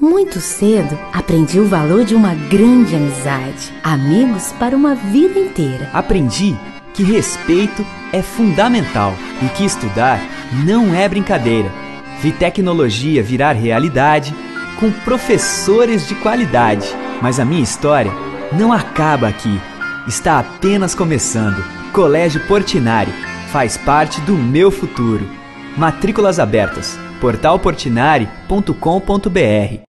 Muito cedo, aprendi o valor de uma grande amizade. Amigos para uma vida inteira. Aprendi que respeito é fundamental e que estudar não é brincadeira. Vi tecnologia virar realidade com professores de qualidade. Mas a minha história não acaba aqui. Está apenas começando. Colégio Portinari faz parte do meu futuro. Matrículas abertas. portalportinari.com.br